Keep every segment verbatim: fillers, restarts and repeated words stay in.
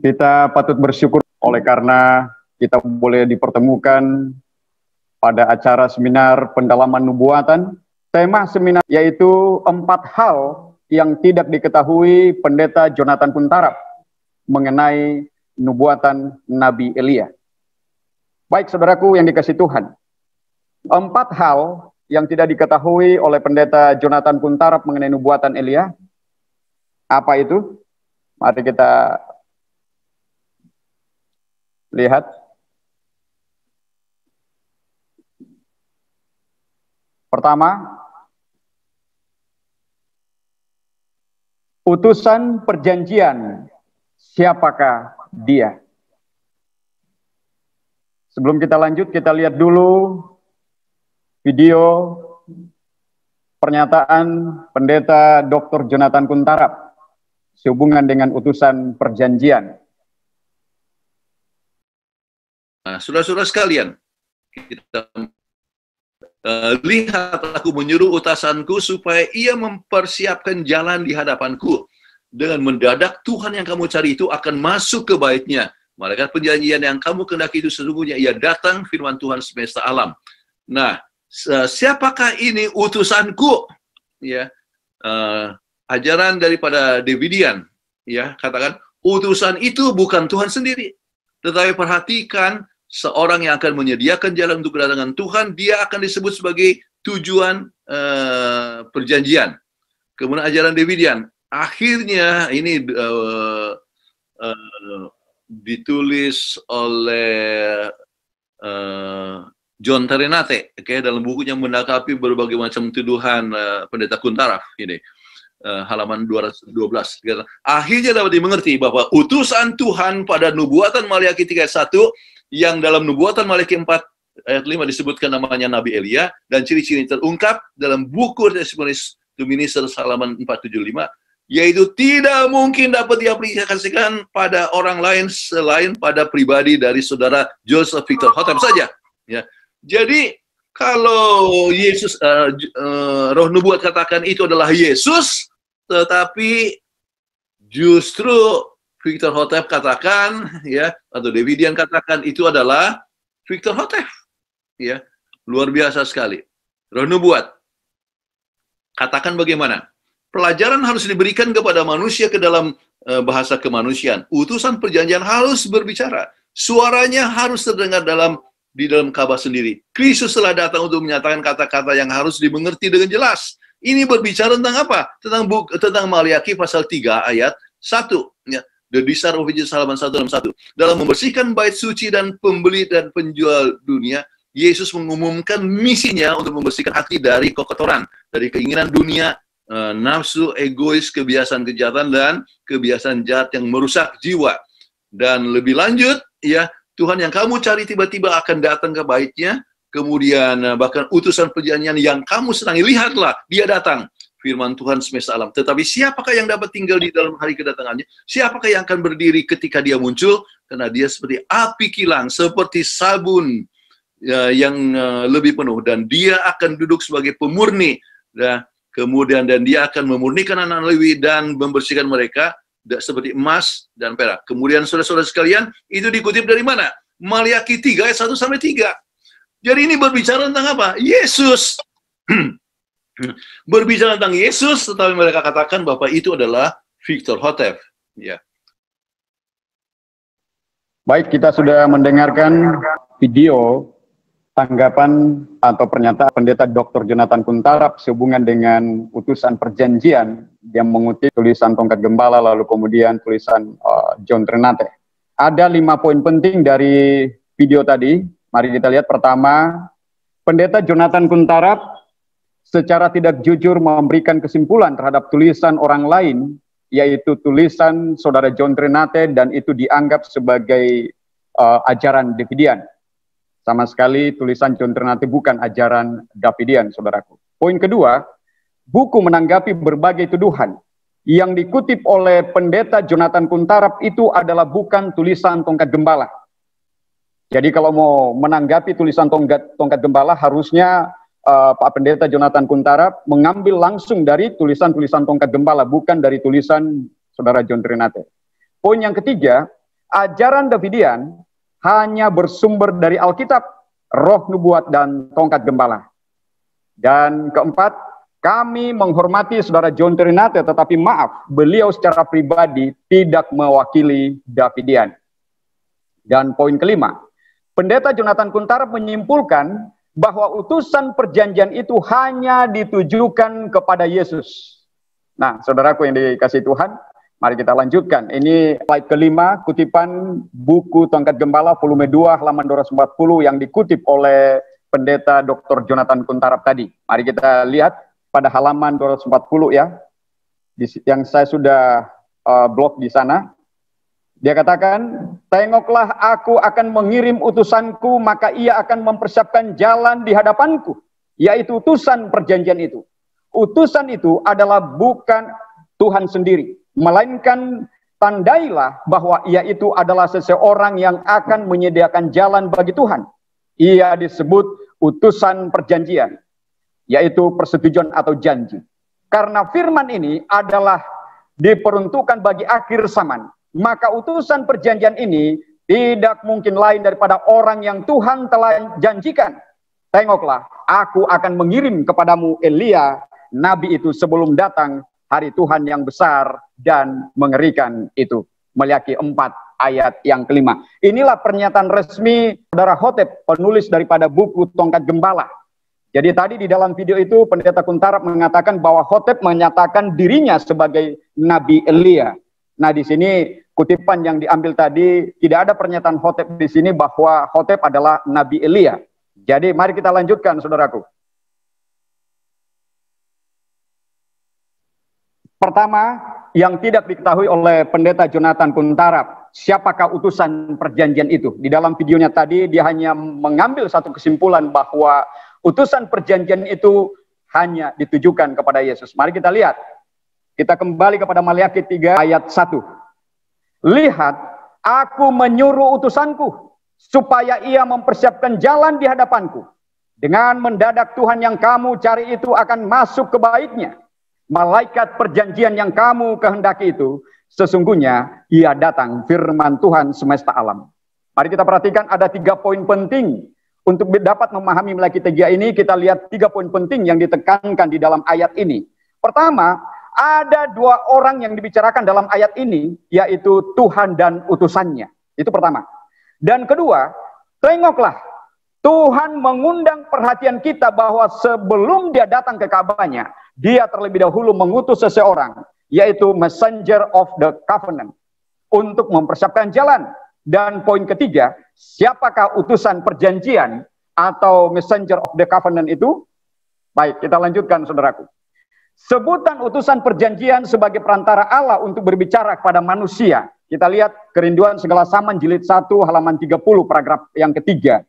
Kita patut bersyukur oleh karena kita boleh dipertemukan pada acara seminar pendalaman nubuatan. Tema seminar yaitu empat hal yang tidak diketahui Pendeta Jonathan Puntarap mengenai nubuatan Nabi Elia. Baik saudaraku yang dikasihi Tuhan, empat hal yang tidak diketahui oleh Pendeta Jonathan Puntarap mengenai nubuatan Elia. Apa itu? Mari kita lihat. Pertama, utusan perjanjian, siapakah dia? Sebelum kita lanjut, kita lihat dulu video pernyataan Pendeta doktor Jonathan Puntarap sehubungan dengan utusan perjanjian. Nah, saudara-saudara sekalian, kita uh, lihat aku menyuruh utusanku supaya ia mempersiapkan jalan di hadapanku. Dengan mendadak Tuhan yang kamu cari itu akan masuk ke baitnya. Malaikat perjanjian yang kamu kehendaki itu sesungguhnya ia datang, firman Tuhan semesta alam. Nah, siapakah ini utusanku? Ya, uh, ajaran daripada Davidian, ya, katakan utusan itu bukan Tuhan sendiri, tetapi perhatikan seorang yang akan menyediakan jalan untuk kedatangan Tuhan, dia akan disebut sebagai tujuan uh, perjanjian. Kemudian ajaran Davidian, akhirnya ini uh, uh, ditulis oleh uh, John Tarenate, okay, dalam bukunya menanggapi berbagai macam tuduhan uh, Pendeta Puntarap, ini uh, halaman dua ratus dua belas. Akhirnya dapat dimengerti bahwa utusan Tuhan pada nubuatan Maliaki tiga ayat satu, yang dalam nubuatan Maliaki empat ayat lima disebutkan namanya Nabi Elia, dan ciri-ciri terungkap dalam buku Testimonies to Ministers halaman empat tujuh lima, yaitu tidak mungkin dapat diaplikasikan pada orang lain selain pada pribadi dari saudara Joseph Victor Hotep saja. Ya. Jadi kalau Yesus, uh, uh, roh nubuat katakan itu adalah Yesus, tetapi justru Victor Hotep katakan, ya, atau Davidian katakan itu adalah Victor Hotep, ya, luar biasa sekali. Roh nubuat katakan bagaimana? Pelajaran harus diberikan kepada manusia ke dalam uh, bahasa kemanusiaan. Utusan perjanjian harus berbicara. Suaranya harus terdengar dalam di dalam Ka'bah sendiri. Kristus telah datang untuk menyatakan kata-kata yang harus dimengerti dengan jelas. Ini berbicara tentang apa? Tentang buk, tentang Maliaki pasal tiga ayat satu. Ya. The Desire of Jesus halaman seratus enam puluh satu. Dalam membersihkan bait suci dan pembeli dan penjual dunia, Yesus mengumumkan misinya untuk membersihkan hati dari kekotoran, dari keinginan dunia, Uh, nafsu, egois, kebiasaan kejahatan, dan kebiasaan jahat yang merusak jiwa. Dan lebih lanjut, ya, Tuhan yang kamu cari tiba-tiba akan datang ke baitnya, kemudian uh, bahkan utusan perjanjian yang kamu senangi, lihatlah, dia datang, firman Tuhan semesta alam. Tetapi siapakah yang dapat tinggal di dalam hari kedatangannya? Siapakah yang akan berdiri ketika dia muncul? Karena dia seperti api kilang, seperti sabun uh, yang uh, lebih penuh, dan dia akan duduk sebagai pemurni, ya. Kemudian dan dia akan memurnikan anak Lewi dan membersihkan mereka seperti emas dan perak. Kemudian saudara-saudara sekalian, itu dikutip dari mana? Maliaki tiga ayat satu sampai tiga. Jadi ini berbicara tentang apa? Yesus. Berbicara tentang Yesus, tetapi mereka katakan bahwa itu adalah Victor Hotep. Ya. Baik, kita sudah mendengarkan video tanggapan atau pernyataan Pendeta doktor Jonathan Puntarap sehubungan dengan utusan perjanjian yang mengutip tulisan Tongkat Gembala, lalu kemudian tulisan uh, John Tarenate. Ada lima poin penting dari video tadi. Mari kita lihat. Pertama, Pendeta Jonathan Puntarap secara tidak jujur memberikan kesimpulan terhadap tulisan orang lain, yaitu tulisan saudara John Tarenate, dan itu dianggap sebagai uh, ajaran Davidian. Sama sekali tulisan John Tarenate bukan ajaran Davidian, saudaraku. Poin kedua, buku menanggapi berbagai tuduhan yang dikutip oleh Pendeta Jonathan Puntarap itu adalah bukan tulisan Tongkat Gembala. Jadi kalau mau menanggapi tulisan Tongkat, tongkat Gembala, harusnya uh, Pak Pendeta Jonathan Puntarap mengambil langsung dari tulisan-tulisan Tongkat Gembala, bukan dari tulisan saudara John Tarenate. Poin yang ketiga, ajaran Davidian hanya bersumber dari Alkitab, roh nubuat, dan tongkat gembala. Dan keempat, kami menghormati saudara John Trinate, tetapi maaf, beliau secara pribadi tidak mewakili Davidian. Dan poin kelima, Pendeta Jonathan Kuntarap menyimpulkan bahwa utusan perjanjian itu hanya ditujukan kepada Yesus. Nah, saudaraku yang dikasihi Tuhan, mari kita lanjutkan. Ini slide kelima, kutipan buku Tongkat Gembala, volume dua, halaman dua ratus empat puluh, yang dikutip oleh Pendeta Doktor Jonathan Kuntarap tadi. Mari kita lihat pada halaman dua ratus empat puluh ya, yang saya sudah uh, blok di sana. Dia katakan, tengoklah aku akan mengirim utusanku, maka ia akan mempersiapkan jalan di hadapanku, yaitu utusan perjanjian itu. Utusan itu adalah bukan Tuhan sendiri, melainkan tandailah bahwa ia itu adalah seseorang yang akan menyediakan jalan bagi Tuhan. Ia disebut utusan perjanjian, yaitu persetujuan atau janji. Karena firman ini adalah diperuntukkan bagi akhir zaman, maka utusan perjanjian ini tidak mungkin lain daripada orang yang Tuhan telah janjikan. Tengoklah, aku akan mengirim kepadamu Elia, nabi itu sebelum datang hari Tuhan yang besar dan mengerikan itu. Maliaki empat ayat yang kelima. Inilah pernyataan resmi saudara Hotep, penulis daripada buku Tongkat Gembala. Jadi tadi di dalam video itu Pendeta Kuntarap mengatakan bahwa Hotep menyatakan dirinya sebagai Nabi Elia. Nah, di sini kutipan yang diambil tadi tidak ada pernyataan Hotep di sini bahwa Hotep adalah Nabi Elia. Jadi mari kita lanjutkan, saudaraku. Pertama, yang tidak diketahui oleh Pendeta Jonathan Kuntarap, siapakah utusan perjanjian itu? Di dalam videonya tadi dia hanya mengambil satu kesimpulan bahwa utusan perjanjian itu hanya ditujukan kepada Yesus. Mari kita lihat. Kita kembali kepada Maliaki tiga ayat satu. Lihat, aku menyuruh utusanku supaya ia mempersiapkan jalan di hadapanku. Dengan mendadak Tuhan yang kamu cari itu akan masuk ke baitnya. Malaikat perjanjian yang kamu kehendaki itu, sesungguhnya ia datang, firman Tuhan semesta alam. Mari kita perhatikan ada tiga poin penting. Untuk dapat memahami Maliaki tiga ini, kita lihat tiga poin penting yang ditekankan di dalam ayat ini. Pertama, ada dua orang yang dibicarakan dalam ayat ini, yaitu Tuhan dan utusannya. Itu pertama. Dan kedua, tengoklah, Tuhan mengundang perhatian kita bahwa sebelum dia datang ke Ka'bahnya, dia terlebih dahulu mengutus seseorang, yaitu Messenger of the Covenant, untuk mempersiapkan jalan. Dan poin ketiga, siapakah utusan perjanjian atau Messenger of the Covenant itu? Baik, kita lanjutkan, saudaraku. Sebutan utusan perjanjian sebagai perantara Allah untuk berbicara kepada manusia. Kita lihat Kerinduan Segala Zaman jilid satu halaman tiga puluh paragraf yang ketiga.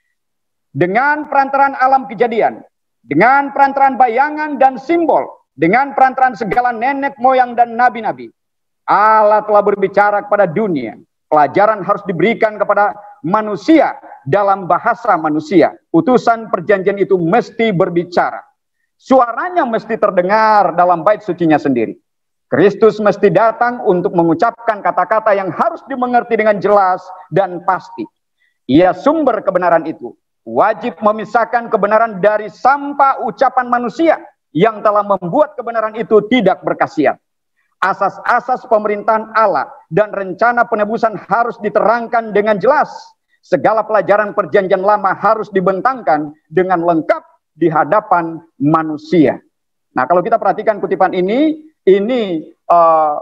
Dengan perantaraan alam kejadian, dengan perantaraan bayangan dan simbol, dengan perantaraan segala nenek moyang dan nabi-nabi, Allah telah berbicara kepada dunia. Pelajaran harus diberikan kepada manusia dalam bahasa manusia. Utusan perjanjian itu mesti berbicara. Suaranya mesti terdengar dalam bait sucinya sendiri. Kristus mesti datang untuk mengucapkan kata-kata yang harus dimengerti dengan jelas dan pasti. Ia sumber kebenaran itu. Wajib memisahkan kebenaran dari sampah ucapan manusia yang telah membuat kebenaran itu tidak berkhasiat. Asas-asas pemerintahan Allah dan rencana penebusan harus diterangkan dengan jelas. Segala pelajaran perjanjian lama harus dibentangkan dengan lengkap di hadapan manusia. Nah, kalau kita perhatikan kutipan ini, ini uh,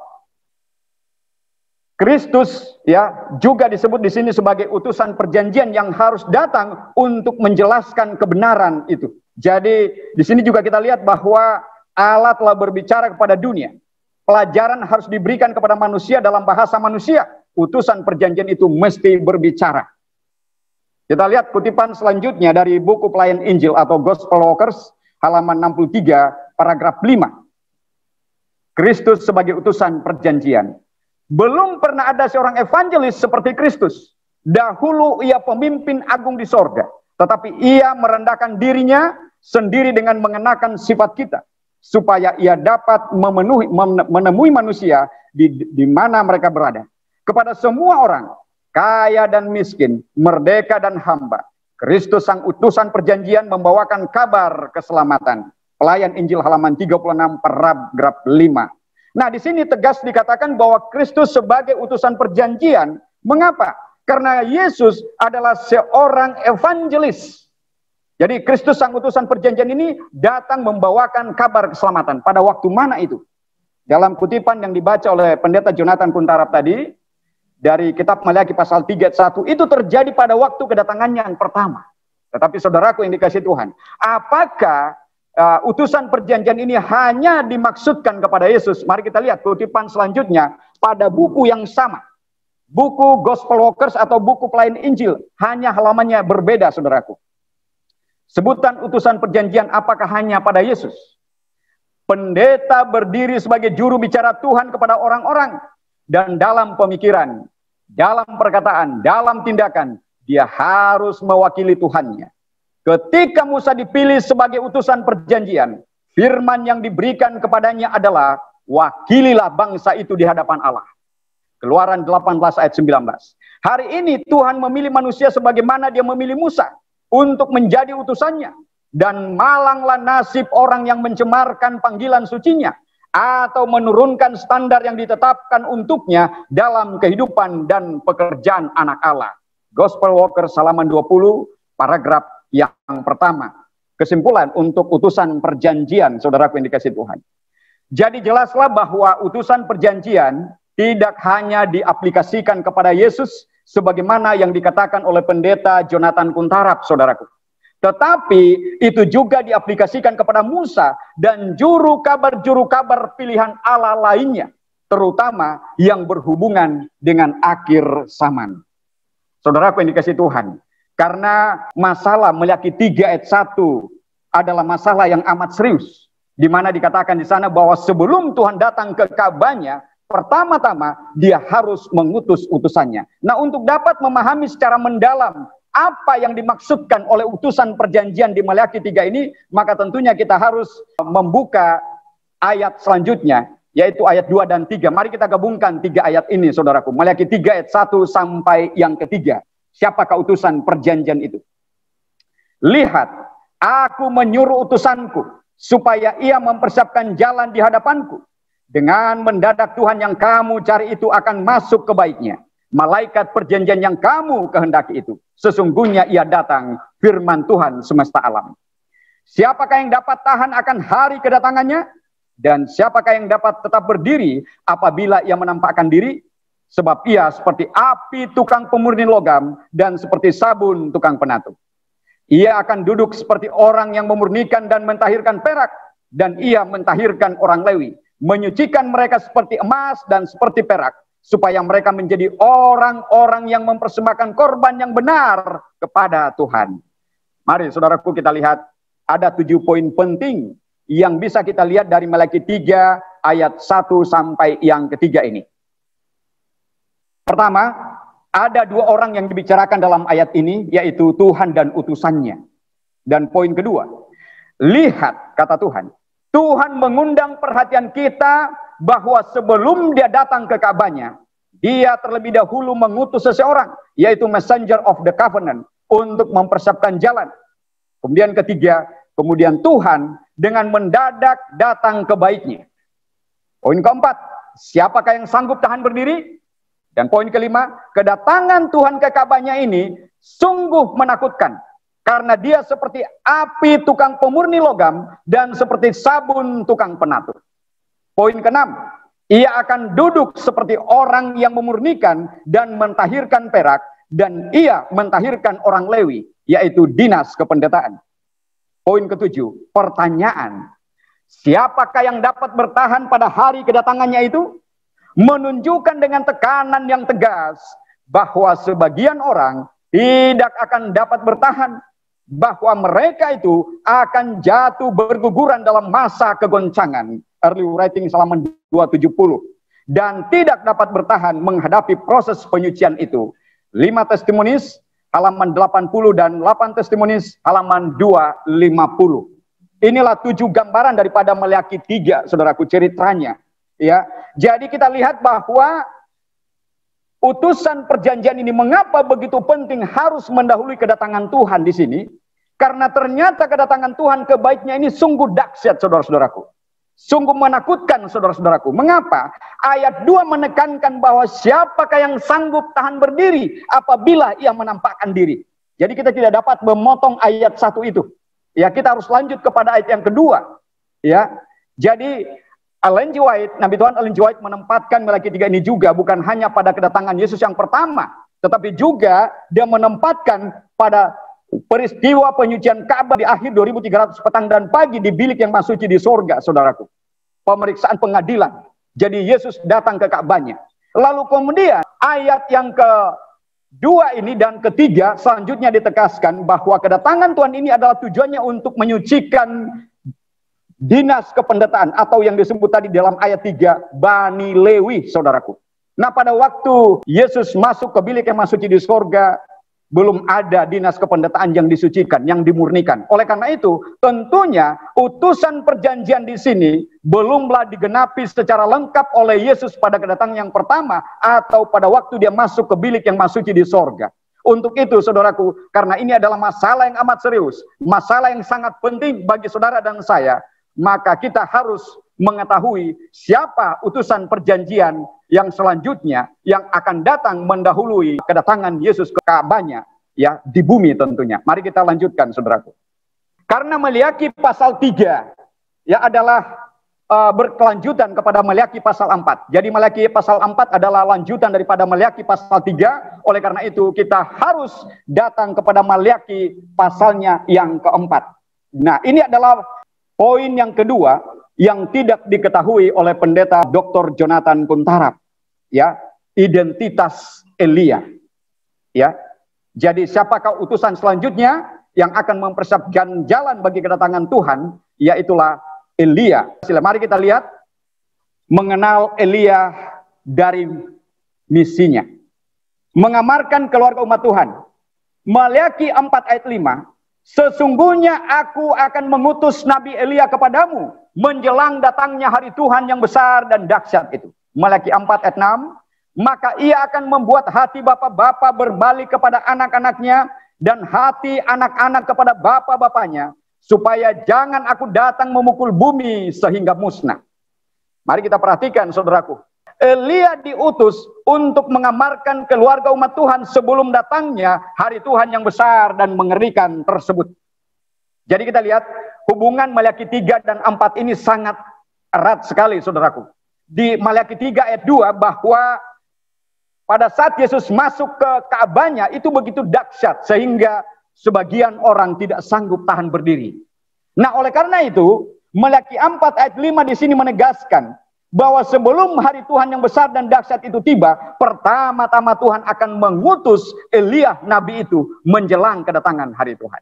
Kristus ya juga disebut di sini sebagai utusan perjanjian yang harus datang untuk menjelaskan kebenaran itu. Jadi di sini juga kita lihat bahwa Allah telah berbicara kepada dunia. Pelajaran harus diberikan kepada manusia dalam bahasa manusia. Utusan perjanjian itu mesti berbicara. Kita lihat kutipan selanjutnya dari buku Pelayan Injil atau Gospel Workers, halaman enam puluh tiga, paragraf lima. Kristus sebagai utusan perjanjian. Belum pernah ada seorang evangelis seperti Kristus. Dahulu ia pemimpin agung di sorga, tetapi ia merendahkan dirinya sendiri dengan mengenakan sifat kita, supaya ia dapat memenuhi, menemui manusia di, di mana mereka berada. kepada semua orang, kaya dan miskin, merdeka dan hamba. Kristus sang utusan perjanjian membawakan kabar keselamatan. Pelayan Injil halaman tiga puluh enam paragraf lima. Nah, di sini tegas dikatakan bahwa Kristus sebagai utusan perjanjian. Mengapa? Karena Yesus adalah seorang evangelis. Jadi Kristus sang utusan perjanjian ini datang membawakan kabar keselamatan. Pada waktu mana itu? Dalam kutipan yang dibaca oleh pendeta Jonathan Kuntarap tadi, dari kitab Maliaki pasal tiga ayat satu, itu terjadi pada waktu kedatangannya yang pertama. Tetapi saudaraku yang dikasihi Tuhan, apakah uh, utusan perjanjian ini hanya dimaksudkan kepada Yesus? Mari kita lihat kutipan selanjutnya pada buku yang sama. Buku Gospel Workers atau buku pelayan Injil, hanya halamannya berbeda saudaraku. Sebutan utusan perjanjian apakah hanya pada Yesus? Pendeta berdiri sebagai juru bicara Tuhan kepada orang-orang, dan dalam pemikiran, dalam perkataan, dalam tindakan, dia harus mewakili Tuhannya. Ketika Musa dipilih sebagai utusan perjanjian, firman yang diberikan kepadanya adalah, wakililah bangsa itu di hadapan Allah. Keluaran delapan belas ayat sembilan belas. Hari ini Tuhan memilih manusia sebagaimana dia memilih Musa untuk menjadi utusannya. Dan malanglah nasib orang yang mencemarkan panggilan sucinya, atau menurunkan standar yang ditetapkan untuknya dalam kehidupan dan pekerjaan anak Allah. Gospel Workers halaman dua puluh, paragraf yang pertama. Kesimpulan untuk utusan perjanjian, saudaraku yang dikasihi Tuhan. Jadi jelaslah bahwa utusan perjanjian tidak hanya diaplikasikan kepada Yesus, sebagaimana yang dikatakan oleh pendeta Jonathan Kuntarap, saudaraku. Tetapi itu juga diaplikasikan kepada Musa dan juru kabar-juru kabar pilihan Allah lainnya, terutama yang berhubungan dengan akhir zaman. Saudaraku yang dikasihi Tuhan, karena masalah Maliaki tiga ayat satu adalah masalah yang amat serius, di mana dikatakan di sana bahwa sebelum Tuhan datang ke Ka'bahnya, pertama-tama dia harus mengutus utusannya. Nah, untuk dapat memahami secara mendalam apa yang dimaksudkan oleh utusan perjanjian di Maliaki tiga ini, maka tentunya kita harus membuka ayat selanjutnya, yaitu ayat dua dan tiga. Mari kita gabungkan tiga ayat ini, saudaraku. Maliaki tiga ayat satu sampai yang ketiga. Siapakah utusan perjanjian itu? Lihat, aku menyuruh utusanku, supaya ia mempersiapkan jalan di hadapanku. Dengan mendadak Tuhan yang kamu cari itu akan masuk ke baiknya. Malaikat perjanjian yang kamu kehendaki itu, sesungguhnya ia datang, firman Tuhan semesta alam. Siapakah yang dapat tahan akan hari kedatangannya? Dan siapakah yang dapat tetap berdiri apabila ia menampakkan diri? Sebab ia seperti api tukang pemurni logam dan seperti sabun tukang penatu. Ia akan duduk seperti orang yang memurnikan dan mentahirkan perak, dan ia mentahirkan orang Lewi, menyucikan mereka seperti emas dan seperti perak, supaya mereka menjadi orang-orang yang mempersembahkan korban yang benar kepada Tuhan. Mari saudaraku kita lihat, ada tujuh poin penting yang bisa kita lihat dari Maliaki tiga ayat satu sampai yang ketiga ini. Pertama, ada dua orang yang dibicarakan dalam ayat ini, yaitu Tuhan dan utusannya. Dan poin kedua, lihat kata Tuhan, Tuhan mengundang perhatian kita bahwa sebelum dia datang ke Ka'bahnya, dia terlebih dahulu mengutus seseorang, yaitu messenger of the covenant, untuk mempersiapkan jalan. Kemudian ketiga, kemudian Tuhan dengan mendadak datang ke baiknya. Poin keempat, siapakah yang sanggup tahan berdiri? Dan poin kelima, kedatangan Tuhan ke Ka'bahnya ini sungguh menakutkan, karena dia seperti api tukang pemurni logam dan seperti sabun tukang penatu. Poin keenam, ia akan duduk seperti orang yang memurnikan dan mentahirkan perak, dan ia mentahirkan orang Lewi, yaitu dinas kependetaan. Poin ketujuh, pertanyaan, siapakah yang dapat bertahan pada hari kedatangannya itu? Menunjukkan dengan tekanan yang tegas bahwa sebagian orang tidak akan dapat bertahan, bahwa mereka itu akan jatuh berguguran dalam masa kegoncangan. Early Writing halaman dua ratus tujuh puluh, dan tidak dapat bertahan menghadapi proses penyucian itu. Lima Testimonis halaman delapan puluh dan delapan Testimonis halaman dua ratus lima puluh. Inilah tujuh gambaran daripada Maliaki tiga, saudaraku, ceritanya. Ya, jadi kita lihat bahwa utusan perjanjian ini mengapa begitu penting harus mendahului kedatangan Tuhan di sini? Karena ternyata kedatangan Tuhan kebaiknya ini sungguh dahsyat, saudara-saudaraku. Sungguh menakutkan, saudara-saudaraku. Mengapa? Ayat dua menekankan bahwa siapakah yang sanggup tahan berdiri apabila ia menampakkan diri. Jadi kita tidak dapat memotong ayat satu itu. Ya, kita harus lanjut kepada ayat yang kedua. Ya, jadi Ellen G. White, Nabi Tuhan Ellen G. White menempatkan Maliaki tiga ini juga bukan hanya pada kedatangan Yesus yang pertama, tetapi juga dia menempatkan pada peristiwa penyucian Ka'bah di akhir dua ribu tiga ratus petang dan pagi di bilik yang maha suci di sorga, saudaraku. Pemeriksaan pengadilan. Jadi Yesus datang ke Ka'bahnya. Lalu kemudian ayat yang kedua ini dan ketiga selanjutnya ditegaskan bahwa kedatangan Tuhan ini adalah tujuannya untuk menyucikan dinas kependetaan atau yang disebut tadi dalam ayat tiga, Bani Lewi, saudaraku. Nah, pada waktu Yesus masuk ke bilik yang maha suci di sorga, belum ada dinas kependetaan yang disucikan, yang dimurnikan. Oleh karena itu, tentunya utusan perjanjian di sini belumlah digenapi secara lengkap oleh Yesus pada kedatangan yang pertama atau pada waktu dia masuk ke bilik yang maha suci di sorga. Untuk itu, saudaraku, karena ini adalah masalah yang amat serius, masalah yang sangat penting bagi saudara dan saya, maka kita harus mengetahui siapa utusan perjanjian yang selanjutnya yang akan datang mendahului kedatangan Yesus ke Ka'bahnya, ya, di bumi tentunya. Mari kita lanjutkan, saudaraku. Karena Maliaki pasal tiga ya adalah uh, berkelanjutan kepada Maliaki pasal empat. Jadi Maliaki pasal empat adalah lanjutan daripada Maliaki pasal tiga. Oleh karena itu kita harus datang kepada Maliaki pasalnya yang keempat. Nah, ini adalah poin yang kedua yang tidak diketahui oleh pendeta Doktor Jonathan Kuntarap, ya, identitas Elia, ya. Jadi siapakah utusan selanjutnya yang akan mempersiapkan jalan bagi kedatangan Tuhan? Yaitulah Elia. Sila, mari kita lihat mengenal Elia dari misinya, mengamarkan keluarga umat Tuhan. Maliaki empat ayat lima. Sesungguhnya aku akan mengutus Nabi Elia kepadamu menjelang datangnya hari Tuhan yang besar dan dahsyat itu. Maliaki empat ayat enam. Maka ia akan membuat hati bapak-bapak berbalik kepada anak-anaknya dan hati anak-anak kepada bapak-bapaknya, supaya jangan aku datang memukul bumi sehingga musnah. Mari kita perhatikan, saudaraku. Elia diutus untuk mengamarkan keluarga umat Tuhan sebelum datangnya hari Tuhan yang besar dan mengerikan tersebut. Jadi kita lihat hubungan Maliaki tiga dan empat ini sangat erat sekali, saudaraku. Di Maliaki tiga ayat dua bahwa pada saat Yesus masuk ke Ka'bahnya itu begitu dahsyat sehingga sebagian orang tidak sanggup tahan berdiri. Nah, oleh karena itu Maliaki empat ayat lima di sini menegaskan bahwa sebelum hari Tuhan yang besar dan dahsyat itu tiba, pertama-tama Tuhan akan mengutus Elia nabi itu menjelang kedatangan hari Tuhan.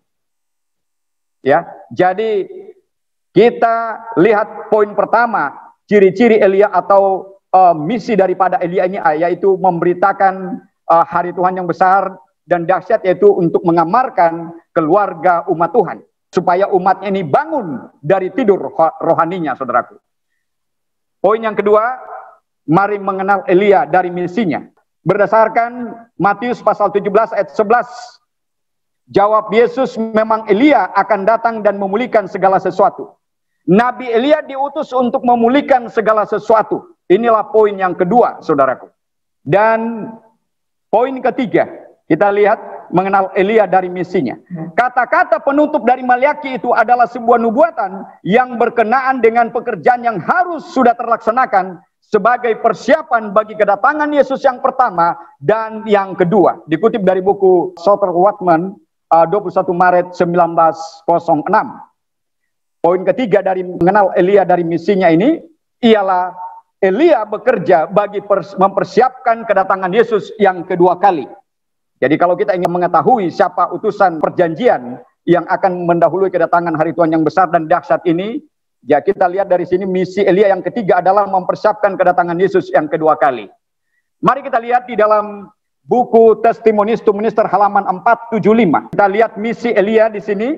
Ya, jadi kita lihat poin pertama, ciri-ciri Elia atau uh, misi daripada Elia ini, yaitu memberitakan uh, hari Tuhan yang besar dan dahsyat, yaitu untuk mengamarkan keluarga umat Tuhan supaya umatnya ini bangun dari tidur rohaninya, saudaraku. Poin yang kedua, mari mengenal Elia dari misinya. Berdasarkan Matius pasal tujuh belas ayat sebelas, jawab Yesus, memang Elia akan datang dan memulihkan segala sesuatu. Nabi Elia diutus untuk memulihkan segala sesuatu. Inilah poin yang kedua, saudaraku. Dan poin ketiga, kita lihat mengenal Elia dari misinya. Kata-kata penutup dari Maliaki itu adalah sebuah nubuatan yang berkenaan dengan pekerjaan yang harus sudah terlaksanakan sebagai persiapan bagi kedatangan Yesus yang pertama dan yang kedua. Dikutip dari buku Soter Watman, dua puluh satu Maret seribu sembilan ratus enam. Poin ketiga dari mengenal Elia dari misinya ini ialah Elia bekerja bagi mempersiapkan kedatangan Yesus yang kedua kali. Jadi kalau kita ingin mengetahui siapa utusan perjanjian yang akan mendahului kedatangan hari Tuhan yang besar dan dahsyat ini, ya kita lihat dari sini misi Elia yang ketiga adalah mempersiapkan kedatangan Yesus yang kedua kali. Mari kita lihat di dalam buku Testimonies to Minister halaman empat tujuh lima. Kita lihat misi Elia di sini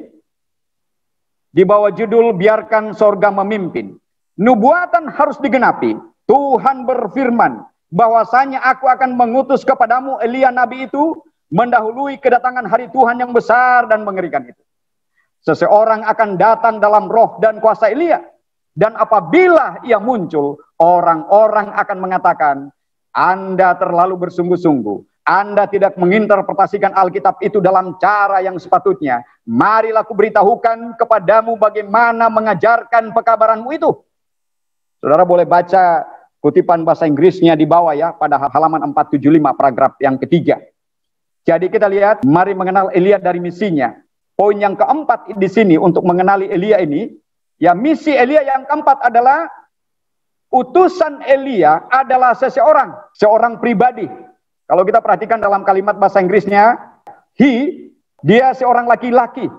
di bawah judul Biarkan Sorga Memimpin. Nubuatan harus digenapi. Tuhan berfirman, bahwasanya aku akan mengutus kepadamu Elia nabi itu mendahului kedatangan hari Tuhan yang besar dan mengerikan itu. Seseorang akan datang dalam roh dan kuasa Elia, dan apabila ia muncul, orang-orang akan mengatakan, Anda terlalu bersungguh-sungguh, Anda tidak menginterpretasikan Alkitab itu dalam cara yang sepatutnya. Marilah ku beritahukan kepadamu bagaimana mengajarkan pekabaranmu itu. Saudara boleh baca kutipan bahasa Inggrisnya di bawah ya, pada halaman empat tujuh lima paragraf yang ketiga. Jadi kita lihat, mari mengenal Elia dari misinya. Poin yang keempat di sini untuk mengenali Elia ini, ya misi Elia yang keempat adalah utusan Elia adalah seseorang, seorang pribadi. Kalau kita perhatikan dalam kalimat bahasa Inggrisnya, he, dia seorang laki-laki.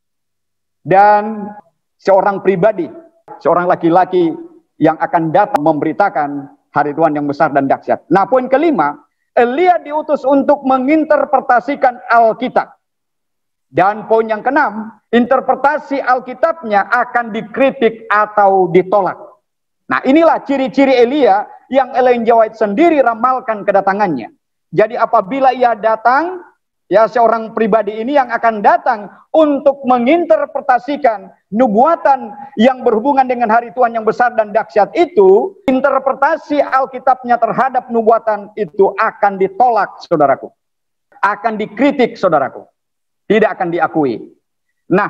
Dan seorang pribadi, seorang laki-laki yang akan datang memberitakan hari Tuhan yang besar dan dahsyat. Nah, poin kelima, Elia diutus untuk menginterpretasikan Alkitab. Dan poin yang keenam, interpretasi Alkitabnya akan dikritik atau ditolak. Nah, inilah ciri-ciri Elia yang Ellen G. White sendiri ramalkan kedatangannya. Jadi apabila ia datang, ya seorang pribadi ini yang akan datang untuk menginterpretasikan nubuatan yang berhubungan dengan hari Tuhan yang besar dan dahsyat itu, interpretasi Alkitabnya terhadap nubuatan itu akan ditolak, saudaraku. Akan dikritik, saudaraku. Tidak akan diakui. Nah,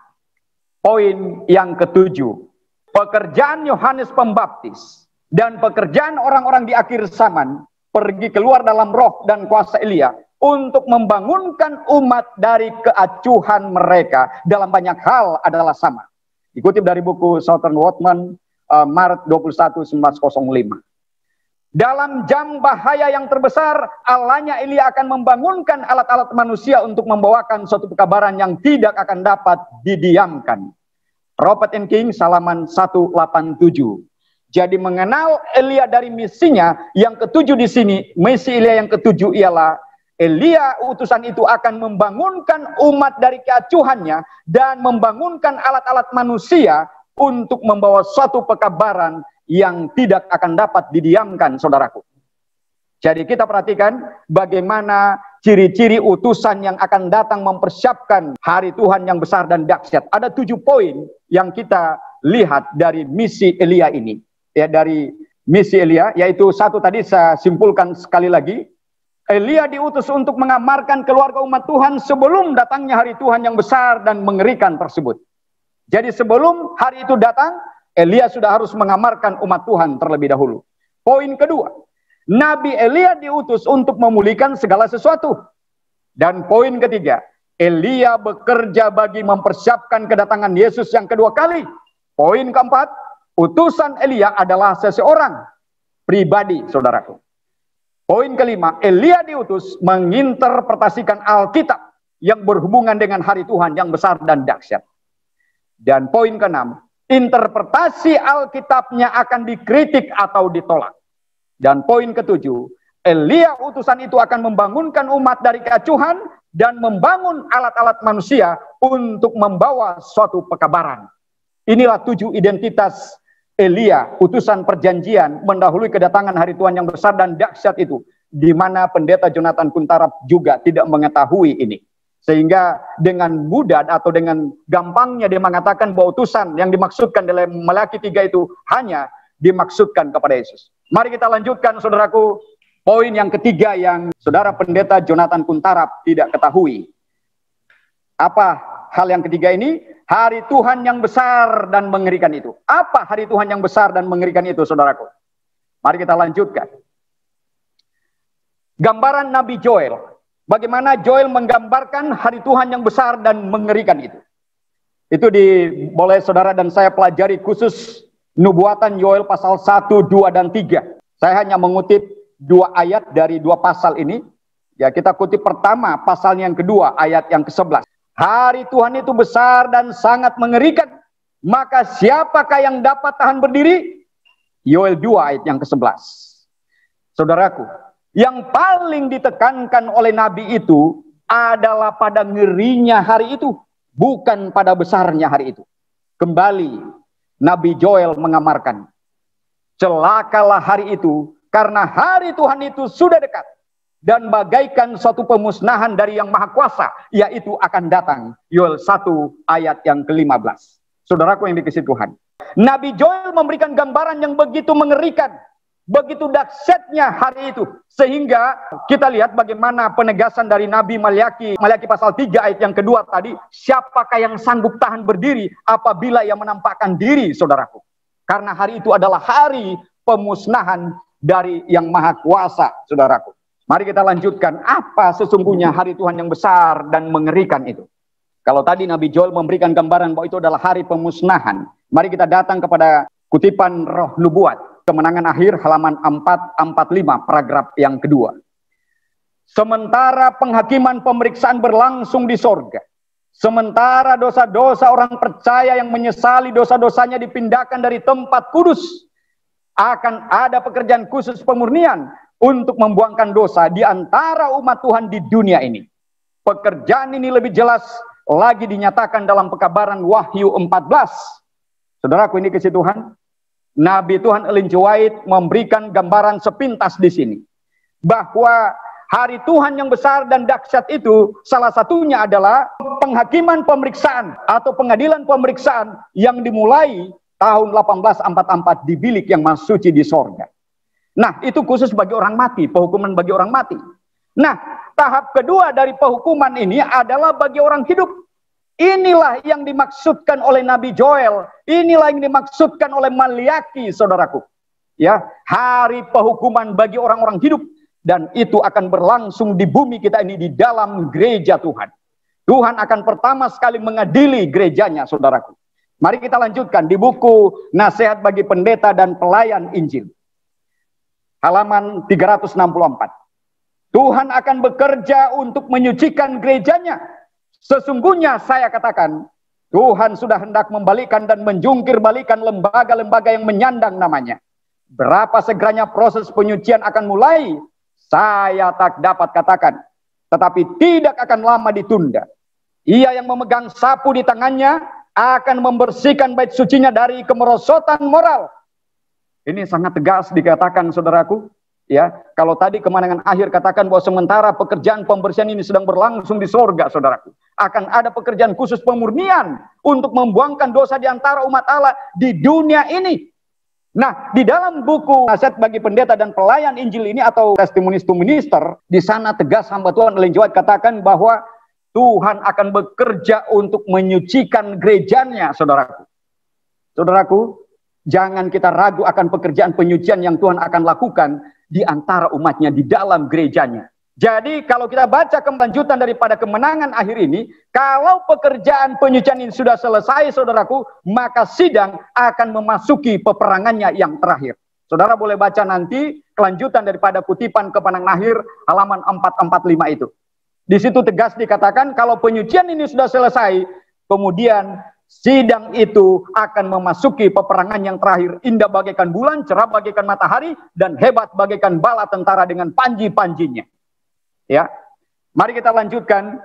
poin yang ketujuh, pekerjaan Yohanes Pembaptis dan pekerjaan orang-orang di akhir zaman pergi keluar dalam roh dan kuasa Elia untuk membangunkan umat dari keacuhan mereka dalam banyak hal adalah sama. Dikutip dari buku Southern Watchman, uh, Maret dua puluh satu, seribu sembilan ratus lima. Dalam jam bahaya yang terbesar, Allahnya Elia akan membangunkan alat-alat manusia untuk membawakan suatu pekabaran yang tidak akan dapat didiamkan. Robert N. King, halaman seratus delapan puluh tujuh. Jadi mengenal Elia dari misinya, yang ketujuh di sini, misi Elia yang ketujuh ialah Elia utusan itu akan membangunkan umat dari keacuhannya dan membangunkan alat-alat manusia untuk membawa suatu pekabaran yang tidak akan dapat didiamkan, saudaraku. Jadi kita perhatikan bagaimana ciri-ciri utusan yang akan datang mempersiapkan hari Tuhan yang besar dan dahsyat. Ada tujuh poin yang kita lihat dari misi Elia ini. Ya, dari misi Elia, yaitu satu tadi saya simpulkan sekali lagi. Elia diutus untuk mengamarkan keluarga umat Tuhan sebelum datangnya hari Tuhan yang besar dan mengerikan tersebut. Jadi sebelum hari itu datang, Elia sudah harus mengamarkan umat Tuhan terlebih dahulu. Poin kedua, Nabi Elia diutus untuk memulihkan segala sesuatu. Dan poin ketiga, Elia bekerja bagi mempersiapkan kedatangan Yesus yang kedua kali. Poin keempat, utusan Elia adalah seseorang pribadi, saudaraku. Poin kelima, Elia diutus menginterpretasikan Alkitab yang berhubungan dengan hari Tuhan yang besar dan dahsyat. Dan poin keenam, interpretasi Alkitabnya akan dikritik atau ditolak. Dan poin ketujuh, Elia utusan itu akan membangunkan umat dari keacuhan dan membangun alat-alat manusia untuk membawa suatu pekabaran. Inilah tujuh identitas Elia, utusan perjanjian mendahului kedatangan hari Tuhan yang besar dan dahsyat itu, di mana pendeta Jonathan Kuntarap juga tidak mengetahui ini. Sehingga dengan mudah atau dengan gampangnya dia mengatakan bahwa utusan yang dimaksudkan dalam Malaki tiga itu hanya dimaksudkan kepada Yesus. Mari kita lanjutkan, saudaraku, poin yang ketiga yang saudara pendeta Jonathan Kuntarap tidak ketahui. Apa hal yang ketiga ini? Hari Tuhan yang besar dan mengerikan itu. Apa hari Tuhan yang besar dan mengerikan itu, saudaraku? Mari kita lanjutkan. Gambaran Nabi Joel. Bagaimana Joel menggambarkan hari Tuhan yang besar dan mengerikan itu. Itu di, boleh saudara dan saya pelajari khusus nubuatan Yoel pasal satu, dua, dan tiga. Saya hanya mengutip dua ayat dari dua pasal ini. Ya, kita kutip pertama, pasal yang kedua, ayat yang kesebelas. Hari Tuhan itu besar dan sangat mengerikan. Maka siapakah yang dapat tahan berdiri? Yoel dua ayat yang kesebelas. Saudaraku, yang paling ditekankan oleh Nabi itu adalah pada ngerinya hari itu, bukan pada besarnya hari itu. Kembali, Nabi Joel mengamarkan, celakalah hari itu, karena hari Tuhan itu sudah dekat. Dan bagaikan suatu pemusnahan dari yang maha kuasa, yaitu akan datang. Yoel satu ayat yang kelima belas. Saudaraku yang dikasihi Tuhan, Nabi Joel memberikan gambaran yang begitu mengerikan, begitu dahsyatnya hari itu, sehingga kita lihat bagaimana penegasan dari Nabi Malyaki, Malyaki pasal tiga ayat yang kedua tadi, siapakah yang sanggup tahan berdiri apabila ia menampakkan diri, saudaraku. Karena hari itu adalah hari pemusnahan dari yang maha kuasa, saudaraku. Mari kita lanjutkan, apa sesungguhnya hari Tuhan yang besar dan mengerikan itu. Kalau tadi Nabi Joel memberikan gambaran bahwa itu adalah hari pemusnahan, mari kita datang kepada kutipan Roh Nubuat, Kemenangan Akhir, halaman empat ratus empat puluh lima, paragraf yang kedua. Sementara penghakiman pemeriksaan berlangsung di sorga, sementara dosa-dosa orang percaya yang menyesali dosa-dosanya dipindahkan dari tempat kudus, akan ada pekerjaan khusus pemurnian untuk membuangkan dosa di antara umat Tuhan di dunia ini. Pekerjaan ini lebih jelas lagi dinyatakan dalam pekabaran Wahyu empat belas. Saudaraku ini kasih Tuhan, Nabi Tuhan Ellen G. White memberikan gambaran sepintas di sini, bahwa hari Tuhan yang besar dan dahsyat itu salah satunya adalah penghakiman pemeriksaan atau pengadilan pemeriksaan yang dimulai tahun delapan belas empat puluh empat di bilik yang maha suci di sorga. Nah, itu khusus bagi orang mati, penghukuman bagi orang mati. Nah, tahap kedua dari penghukuman ini adalah bagi orang hidup. Inilah yang dimaksudkan oleh Nabi Joel, inilah yang dimaksudkan oleh Malyaki, saudaraku. Ya, hari penghukuman bagi orang-orang hidup, dan itu akan berlangsung di bumi kita ini di dalam gereja Tuhan. Tuhan akan pertama sekali mengadili gerejanya, saudaraku. Mari kita lanjutkan di buku Nasihat bagi Pendeta dan Pelayan Injil, halaman tiga ratus enam puluh empat. Tuhan akan bekerja untuk menyucikan gerejanya. Sesungguhnya saya katakan, Tuhan sudah hendak membalikkan dan menjungkir balikan lembaga-lembaga yang menyandang namanya. Berapa segeranya proses penyucian akan mulai, saya tak dapat katakan. Tetapi tidak akan lama ditunda. Ia yang memegang sapu di tangannya akan membersihkan bait sucinya dari kemerosotan moral. Ini sangat tegas dikatakan, saudaraku. Ya, kalau tadi Kemenangan Akhir katakan bahwa sementara pekerjaan pembersihan ini sedang berlangsung di sorga, saudaraku, akan ada pekerjaan khusus pemurnian untuk membuangkan dosa di antara umat Allah di dunia ini. Nah, di dalam buku Nasihat bagi Pendeta dan Pelayan Injil ini atau Testimonies to Minister, di sana tegas hamba Tuhan Ellen G. White katakan bahwa Tuhan akan bekerja untuk menyucikan gerejanya, saudaraku. Saudaraku, jangan kita ragu akan pekerjaan penyucian yang Tuhan akan lakukan di antara umatnya di dalam gerejanya. Jadi kalau kita baca kelanjutan daripada Kemenangan Akhir ini, kalau pekerjaan penyucian ini sudah selesai, saudaraku, maka sidang akan memasuki peperangannya yang terakhir. Saudara boleh baca nanti kelanjutan daripada kutipan Kemenangan Akhir halaman empat ratus empat puluh lima itu. Di situ tegas dikatakan kalau penyucian ini sudah selesai, kemudian sidang itu akan memasuki peperangan yang terakhir. Indah bagaikan bulan, cerah bagaikan matahari, dan hebat bagaikan bala tentara dengan panji-panjinya. Ya, mari kita lanjutkan.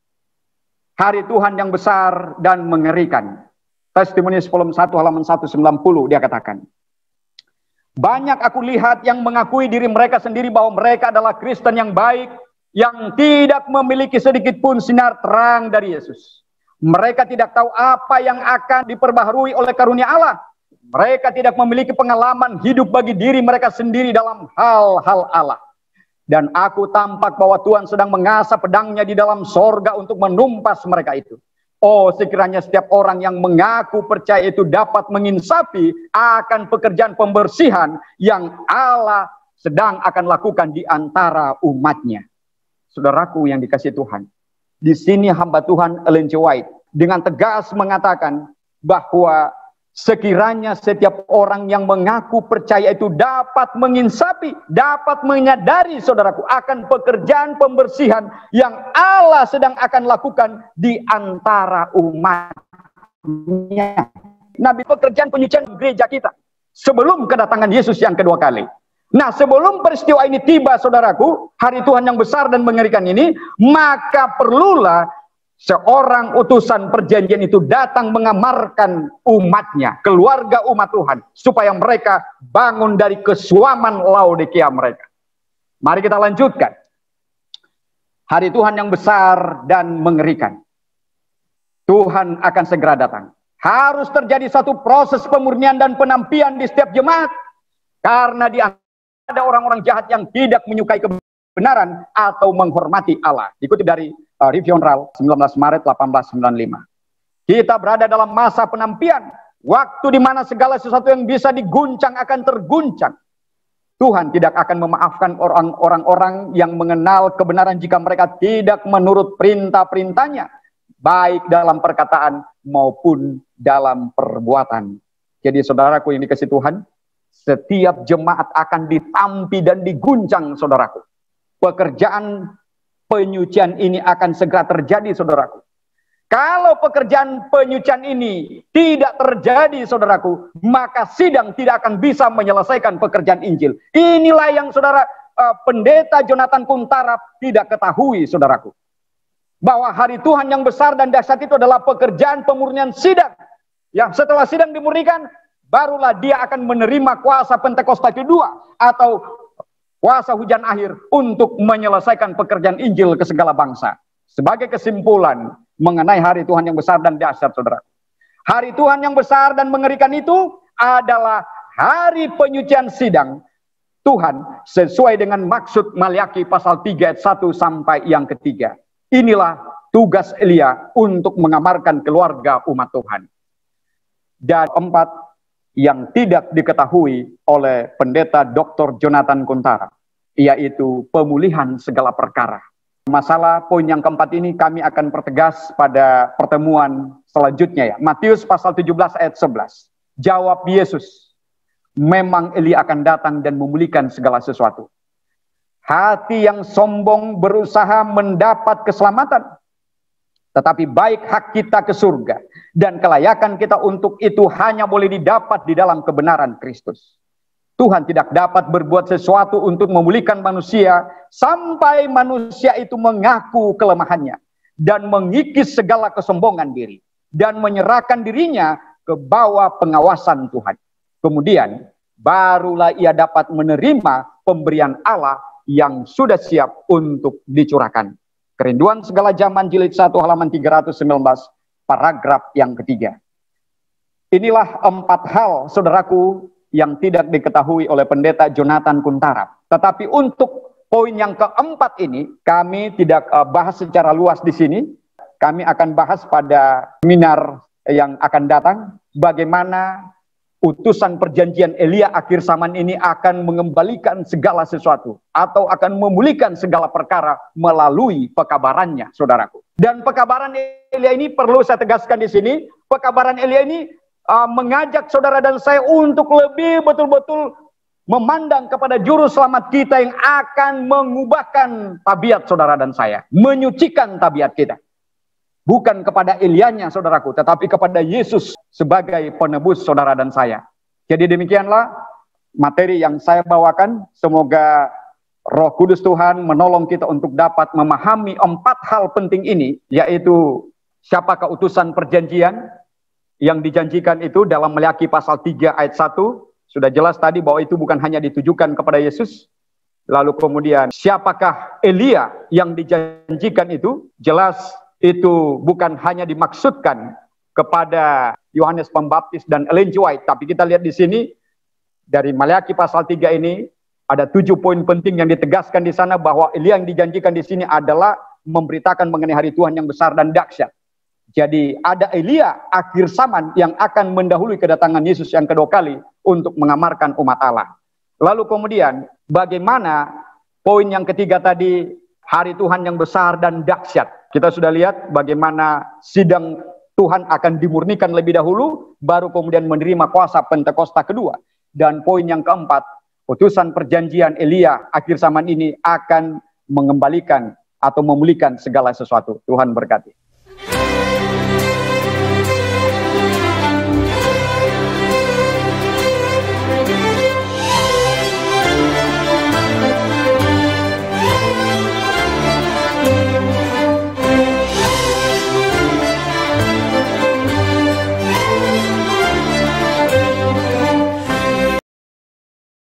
Hari Tuhan yang besar dan mengerikan. Testimonies volume satu halaman seratus sembilan puluh dia katakan, banyak aku lihat yang mengakui diri mereka sendiri bahwa mereka adalah Kristen yang baik, yang tidak memiliki sedikit pun sinar terang dari Yesus. Mereka tidak tahu apa yang akan diperbaharui oleh karunia Allah. Mereka tidak memiliki pengalaman hidup bagi diri mereka sendiri dalam hal-hal Allah. Dan aku tampak bahwa Tuhan sedang mengasah pedangnya di dalam sorga untuk menumpas mereka itu. Oh, sekiranya setiap orang yang mengaku percaya itu dapat menginsafi akan pekerjaan pembersihan yang Allah sedang akan lakukan di antara umatnya. Saudaraku yang dikasihi Tuhan, di sini hamba Tuhan Ellen G. White dengan tegas mengatakan bahwa sekiranya setiap orang yang mengaku percaya itu dapat menginsafi, dapat menyadari, saudaraku, akan pekerjaan pembersihan yang Allah sedang akan lakukan di antara umatnya. Nabi pekerjaan penyucian gereja kita sebelum kedatangan Yesus yang kedua kali. Nah, sebelum peristiwa ini tiba, saudaraku, hari Tuhan yang besar dan mengerikan ini, maka perlulah seorang utusan perjanjian itu datang mengamarkan umatnya, keluarga umat Tuhan, supaya mereka bangun dari kesuaman Laodikia mereka. Mari kita lanjutkan. Hari Tuhan yang besar dan mengerikan. Tuhan akan segera datang. Harus terjadi satu proses pemurnian dan penampian di setiap jemaat. Karena di ada orang-orang jahat yang tidak menyukai kebenaran atau menghormati Allah. Dikutip dari uh, Review on Ral sembilan belas Maret delapan belas sembilan puluh lima. Kita berada dalam masa penampian. Waktu di mana segala sesuatu yang bisa diguncang akan terguncang. Tuhan tidak akan memaafkan orang-orang yang mengenal kebenaran jika mereka tidak menurut perintah-perintahnya, baik dalam perkataan maupun dalam perbuatan. Jadi saudaraku yang dikasihi Tuhan, setiap jemaat akan ditampi dan diguncang, saudaraku. Pekerjaan penyucian ini akan segera terjadi, saudaraku. Kalau pekerjaan penyucian ini tidak terjadi, saudaraku, maka sidang tidak akan bisa menyelesaikan pekerjaan Injil. Inilah yang saudara uh, pendeta Jonathan Kuntarap tidak ketahui, saudaraku. Bahwa hari Tuhan yang besar dan dahsyat itu adalah pekerjaan pemurnian sidang. Yang setelah sidang dimurnikan, barulah dia akan menerima kuasa Pentakosta kedua atau kuasa hujan akhir untuk menyelesaikan pekerjaan Injil ke segala bangsa. Sebagai kesimpulan mengenai hari Tuhan yang besar dan dahsyat, saudara. Hari Tuhan yang besar dan mengerikan itu adalah hari penyucian sidang Tuhan sesuai dengan maksud Maliaki pasal tiga ayat satu sampai yang ketiga. Inilah tugas Elia untuk mengamarkan keluarga umat Tuhan. Dan empat, yang tidak diketahui oleh pendeta doktor Jonathan Kuntarap, yaitu pemulihan segala perkara. Masalah poin yang keempat ini kami akan pertegas pada pertemuan selanjutnya ya. Matius pasal tujuh belas ayat sebelas. Jawab Yesus, memang Elia akan datang dan memulihkan segala sesuatu. Hati yang sombong berusaha mendapat keselamatan, tetapi baik hak kita ke surga dan kelayakan kita untuk itu hanya boleh didapat di dalam kebenaran Kristus. Tuhan tidak dapat berbuat sesuatu untuk memulihkan manusia sampai manusia itu mengaku kelemahannya dan mengikis segala kesombongan diri dan menyerahkan dirinya ke bawah pengawasan Tuhan. Kemudian barulah ia dapat menerima pemberian Allah yang sudah siap untuk dicurahkan. Kerinduan segala zaman jilid satu halaman tiga ratus sembilan belas paragraf yang ketiga. Inilah empat hal, saudaraku, yang tidak diketahui oleh pendeta Jonathan Kuntarap. Tetapi untuk poin yang keempat ini, kami tidak uh, bahas secara luas di sini. Kami akan bahas pada seminar yang akan datang, bagaimana utusan perjanjian Elia akhir zaman ini akan mengembalikan segala sesuatu, atau akan memulihkan segala perkara melalui pekabarannya, saudaraku. Dan pekabaran Elia ini perlu saya tegaskan di sini, pekabaran Elia ini Uh, mengajak saudara dan saya untuk lebih betul-betul memandang kepada juru selamat kita yang akan mengubahkan tabiat saudara dan saya, menyucikan tabiat kita. Bukan kepada Elianya, saudaraku, tetapi kepada Yesus sebagai penebus saudara dan saya. Jadi demikianlah materi yang saya bawakan. Semoga Roh Kudus Tuhan menolong kita untuk dapat memahami empat hal penting ini, yaitu siapakah utusan perjanjian yang dijanjikan itu dalam Maliaki pasal tiga ayat satu. Sudah jelas tadi bahwa itu bukan hanya ditujukan kepada Yesus. Lalu kemudian siapakah Elia yang dijanjikan itu? Jelas itu bukan hanya dimaksudkan kepada Yohanes Pembaptis dan Ellen G. White. Tapi kita lihat di sini dari Maliaki pasal tiga ini ada tujuh poin penting yang ditegaskan di sana, bahwa Elia yang dijanjikan di sini adalah memberitakan mengenai hari Tuhan yang besar dan dahsyat. Jadi ada Elia akhir zaman yang akan mendahului kedatangan Yesus yang kedua kali untuk mengamarkan umat Allah. Lalu kemudian bagaimana poin yang ketiga tadi, hari Tuhan yang besar dan dahsyat. Kita sudah lihat bagaimana sidang Tuhan akan dimurnikan lebih dahulu, baru kemudian menerima kuasa Pentakosta kedua. Dan poin yang keempat, utusan perjanjian Elia akhir zaman ini akan mengembalikan atau memulihkan segala sesuatu. Tuhan berkati.